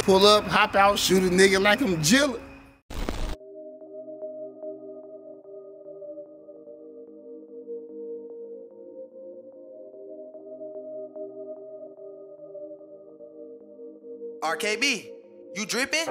pull up, hop out, shoot a nigga like I'm Jilla. RKB, you dripping?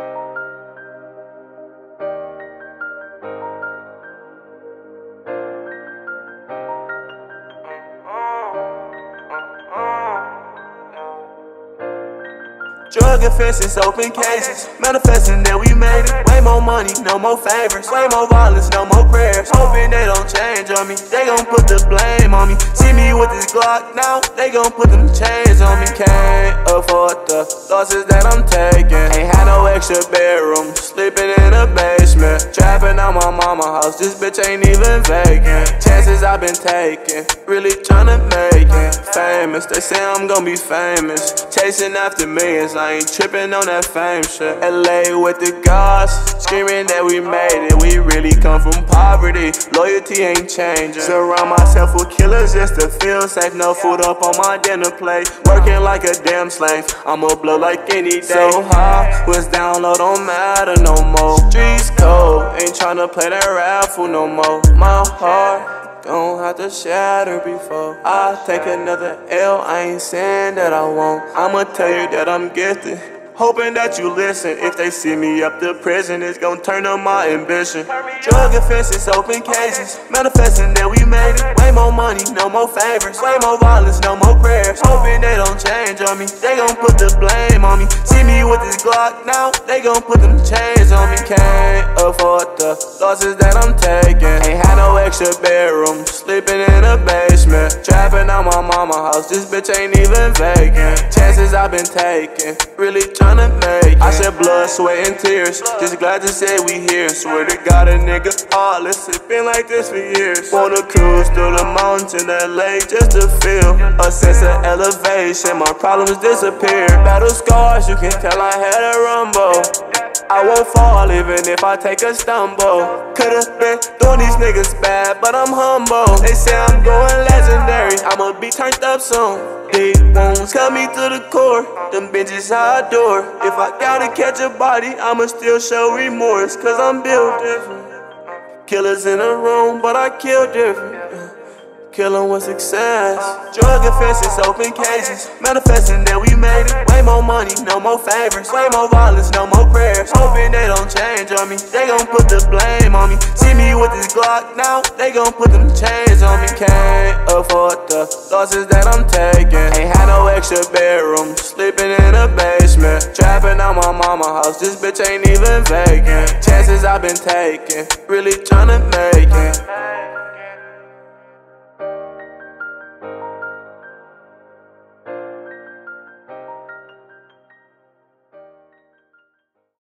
Drug offenses, open cases, manifesting that we made it. Way more money, no more favors. Way more violence, no more prayers. Hoping they don't change on me. They gon' put the blame on me. See me with this Glock now, they gon' put them chains on me. Can't afford the losses that I'm taking. Ain't had no extra bedroom, sleeping in a basement. Trapping on my mama house, this bitch ain't even vacant. Chances I've been taking, really tryna make it. Famous, they say I'm gon' be famous. Chasing after millions, I ain't tripping on that fame shit. LA with the gods, screaming that we made it. We really come from poverty, loyalty ain't changing. Surround myself with killers just to feel safe. No food up on my dinner plate, working like a damn slave. I'ma blow like any day. So high, was down low, don't matter no more. Streets cold, ain't tryna play that raffle no more. My heart gon' have to shatter before I take another L. I ain't saying that I won't. I'ma tell you that I'm gifted, hoping that you listen. If they see me up to prison, it's gon' turn on my ambition. Drug offenses, open cases, manifesting that we made it. Way more money, no more favors. Way more violence, no more prayers. Hoping they don't change on me. They gon' put the blame on me. See me with this Glock now, they gon' put them chains on me. Can't afford the losses that I'm taking. Ain't had no extra bedroom, sleeping in a basement. Trapping on my mama house, this bitch ain't even vacant. Chances I've been taking, really tryna make it. I shed blood, sweat, and tears, just glad to say we here. Swear to God, a nigga heartless, it's been like this for years. Wanna cruise through the mountains in LA just to feel a sense of elevation. My problems disappear. Battle scars, you can tell I had a rumble. I won't fall even if I take a stumble. Could've been doing these niggas bad, but I'm humble. They say I'm going legendary, I'ma be turned up soon. Big wounds cut me to the core, them bitches I adore. If I gotta catch a body, I'ma still show remorse, cause I'm built different. Killers in the room, but I kill different. Killing with success. Drug offenses, open cases, manifesting that we made it. Way more money, no more favors. Way more violence, no more prayers. Hoping they don't change on me. They gon' put the blame on me. See me with this Glock now, they gon' put them chains on me. Can't afford the losses that I'm taking. Ain't had no extra bedroom, sleeping in a basement. Trapping on my mama house, this bitch ain't even vacant. Chances I've been taking, really tryna make it.